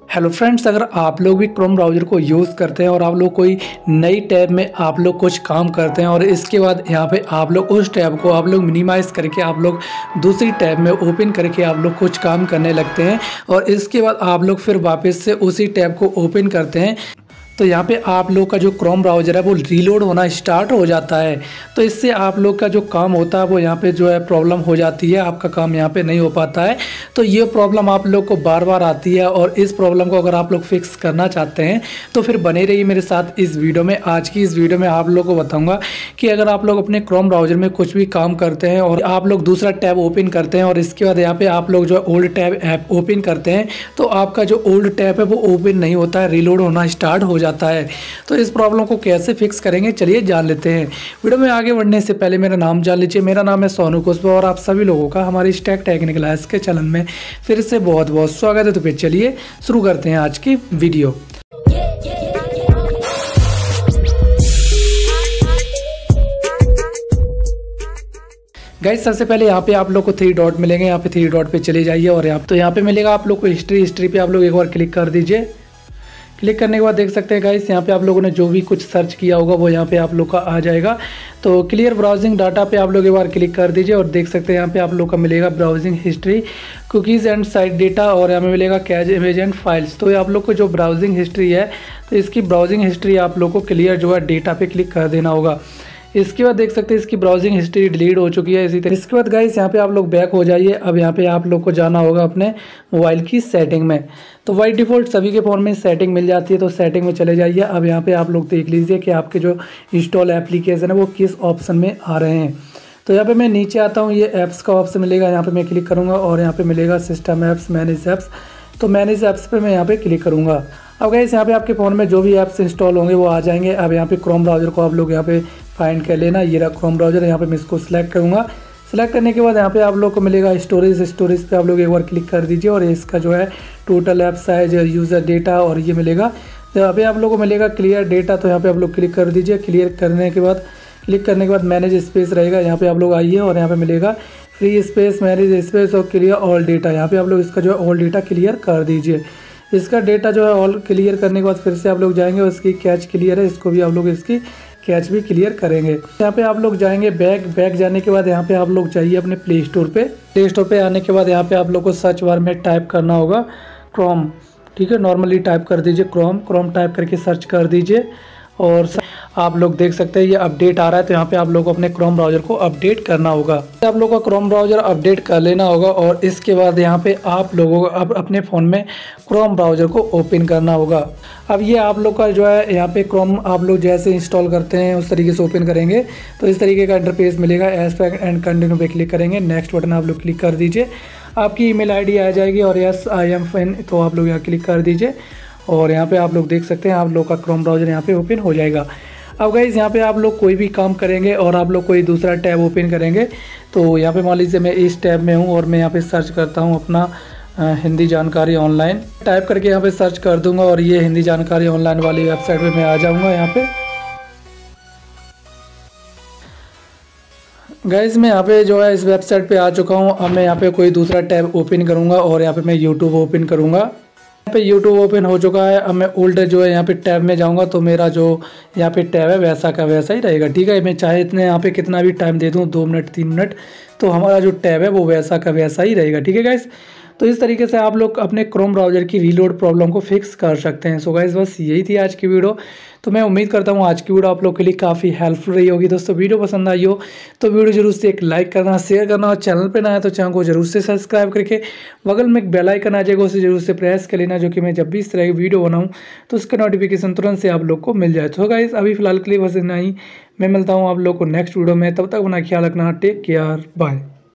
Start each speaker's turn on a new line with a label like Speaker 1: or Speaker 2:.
Speaker 1: Hello friends, अगर आप लोग भी क्रोम ब्राउज़र को यूज़ करते हैं और आप लोग कोई नई टैब में आप लोग कुछ काम करते हैं और इसके बाद यहाँ पे आप लोग उस टैब को आप लोग मिनिमाइज़ करके आप लोग दूसरी टैब में ओपन करके आप लोग कुछ काम करने लगते हैं और इसके बाद आप लोग फिर वापस से उसी टैब को ओपन करते हैं, तो यहाँ पे आप लोग का जो क्रोम ब्राउज़र है वो रीलोड होना स्टार्ट हो जाता है। तो इससे आप लोग का जो काम होता है वो यहाँ पे जो है प्रॉब्लम हो जाती है, आपका काम यहाँ पे नहीं हो पाता है। तो ये प्रॉब्लम आप लोग को बार बार आती है और इस प्रॉब्लम को अगर आप लोग फिक्स करना चाहते हैं तो फिर बने रहिए मेरे साथ इस वीडियो में। आज की इस वीडियो में आप लोग को बताऊँगा कि अगर आप लोग अपने क्रोम ब्राउज़र में कुछ भी काम करते हैं और आप लोग दूसरा टैब ओपन करते हैं और इसके बाद यहाँ पे आप लोग जो ओल्ड टैब ऐप ओपन करते हैं तो आपका जो ओल्ड टैब है वो ओपन नहीं होता है, रीलोड होना स्टार्ट हो जाता है। तो इस प्रॉब्लम को कैसे फिक्स करेंगे चलिए जान लेते हैं। वीडियो में आगे बढ़ने से पहले मेरा नाम जान लीजिए। मेरा नाम है सोनू कुशवाहा और आप सभी लोगों का हमारे स्टैक टेक्निकल आइस के चैनल में फिर से बहुत बहुत स्वागत है। तो फिर चलिए शुरू करते हैं आज की वीडियो। गाइस सबसे पहले यहाँ पे आप लोग को 3 डॉट मिलेंगे, यहाँ पे 3 डॉट पे चले जाइए और यहाँ पे मिलेगा आप लोग को हिस्ट्री पे आप लोग एक बार क्लिक कर दीजिए। क्लिक करने के बाद देख सकते हैं गाइस यहाँ पे आप लोगों ने जो भी कुछ सर्च किया होगा वो यहाँ पे आप लोग का आ जाएगा। तो क्लियर ब्राउजिंग डाटा पे आप लोग एक बार क्लिक कर दीजिए और देख सकते हैं यहाँ पे आप लोग का मिलेगा browsing history, cookies and site data और यहाँ पे मिलेगा कैच इमेज एंड फाइल्स। तो आप लोग को जो ब्राउजिंग हिस्ट्री है तो इसकी ब्राउजिंग हिस्ट्री आप लोग को क्लियर जो है डेटा पे क्लिक कर देना होगा। इसके बाद देख सकते हैं इसकी ब्राउजिंग हिस्ट्री डिलीट हो चुकी है। इसी तरह इसके बाद गाइस यहाँ पे आप लोग बैक हो जाइए। अब यहाँ पे आप लोग को जाना होगा अपने मोबाइल की सेटिंग में। तो बाई डिफ़ॉल्ट सभी के फ़ोन में सेटिंग मिल जाती है, तो सेटिंग में चले जाइए। अब यहाँ पे आप लोग देख लीजिए कि आपके जो इंस्टॉल एप्लीकेशन है वो किस ऑप्शन में आ रहे हैं। तो यहाँ पे मैं नीचे आता हूँ, ये ऐप्स का ऑप्शन मिलेगा, यहाँ पे मैं क्लिक करूँगा और यहाँ पे मिलेगा सिस्टम ऐप्स, मैनेज ऐप्स। तो मैनेज ऐप्स पे मैं यहाँ पे क्लिक करूँगा। अब गाइस यहाँ पे आपके फ़ोन में जो भी ऐप्स इंस्टॉल होंगे वो आ जाएंगे। अब यहाँ पे क्रोम ब्राउज़र को आप लोग यहाँ पे फाइंड कर लेना। ये रहा क्रोम ब्राउज़र, यहाँ पे मैं इसको सिलेक्ट करूँगा। सेलेक्ट करने के बाद यहाँ पे आप लोग को मिलेगा स्टोरेज पे आप लोग एक बार क्लिक कर दीजिए और इसका जो है total app size, user data और ये मिलेगा। तो यहाँ पे आप लोग को मिलेगा क्लियर डेटा, तो यहाँ पे आप लोग क्लिक कर दीजिए। क्लिक करने के बाद मैनेज स्पेस रहेगा, यहाँ पे आप लोग आइए और यहाँ पे मिलेगा फ्री स्पेस, मैनेज स्पेस और क्लियर ऑल डेटा। यहाँ पे आप लोग इसका जो है ऑल डेटा क्लियर कर दीजिए। इसका डेटा जो है ऑल क्लियर करने के बाद फिर से आप लोग जाएंगे और इसकी कैच क्लियर है, इसको भी आप लोग इसकी कैच भी क्लियर करेंगे। यहाँ पे आप लोग जाएंगे बैक जाने के बाद यहाँ पे आप लोग जाइए अपने प्ले स्टोर पे आने के बाद यहाँ पे आप लोग को सर्च बार में टाइप करना होगा क्रोम। ठीक है, नॉर्मली टाइप कर दीजिए क्रोम टाइप करके सर्च कर दीजिए और आप लोग देख सकते हैं ये अपडेट आ रहा है। तो यहाँ पे आप लोग को अपने क्रोम ब्राउज़र को अपडेट करना होगा। आप लोग का क्रोम ब्राउज़र अपडेट कर लेना होगा और इसके बाद यहाँ पे आप लोगों को अब अपने फ़ोन में क्रोम ब्राउज़र को ओपन करना होगा। अब ये आप लोग का जो है यहाँ पे क्रोम आप लोग जैसे इंस्टॉल करते हैं उस तरीके से ओपन करेंगे तो इस तरीके का इंटरफेस मिलेगा। एक्सपेक्ट एंड कंटिन्यू पे क्लिक करेंगे, नेक्स्ट बटन आप लोग क्लिक कर दीजिए। आपकी ईमेल आईडी आ जाएगी और यस आई एम फाइन, तो आप लोग यहाँ क्लिक कर दीजिए और यहाँ पे आप लोग देख सकते हैं आप लोग का क्रोम ब्राउज़र यहाँ पे ओपन हो जाएगा। अब गाइस यहाँ पे आप लोग कोई भी काम करेंगे और आप लोग कोई दूसरा टैब ओपन करेंगे तो यहाँ पे मान लीजिए मैं इस टैब में हूँ और मैं यहाँ पे सर्च करता हूँ अपना हिंदी जानकारी ऑनलाइन, टाइप करके यहाँ पे सर्च कर दूंगा और ये हिंदी जानकारी ऑनलाइन वाली वेबसाइट पे मैं आ जाऊँगा। यहाँ पे गाइस मैं यहाँ पे जो है इस वेबसाइट पे आ चुका हूँ। अब मैं यहाँ पे कोई दूसरा टैब ओपन करूँगा और यहाँ पे मैं यूट्यूब ओपन करूँगा। यहाँ पे यूट्यूब ओपन हो चुका है। अब मैं ओल्ड जो है यहाँ पे टैब में जाऊँगा तो मेरा जो यहाँ पे टैब है वैसा का वैसा ही रहेगा। ठीक है, मैं चाहे इतने यहाँ पे कितना भी टाइम दे दूँ, 2 मिनट 3 मिनट, तो हमारा जो टैब है वो वैसा का वैसा ही रहेगा। ठीक है गाइस, तो इस तरीके से आप लोग अपने क्रोम ब्राउज़र की रीलोड प्रॉब्लम को फिक्स कर सकते हैं। सो गाइस बस यही थी आज की वीडियो। तो मैं उम्मीद करता हूँ आज की वीडियो आप लोग के लिए काफ़ी हेल्पफुल रही होगी। दोस्तों वीडियो पसंद आई हो तो वीडियो जरूर से एक लाइक करना, शेयर करना और चैनल पे नया है तो चैनल को जरूर से सब्सक्राइब करके बगल में एक बेल आइकन आ जाएगा, उसे जरूर से प्रेस कर लेना, जो कि मैं जब भी इस तरह की वीडियो बनाऊँ तो उसका नोटिफिकेशन तुरंत से आप लोग को मिल जाए। तो गाइस अभी फिलहाल के लिए बस इतना ही। मैं मिलता हूँ आप लोग को नेक्स्ट वीडियो में, तब तक अपना ख्याल रखना। Take care, bye.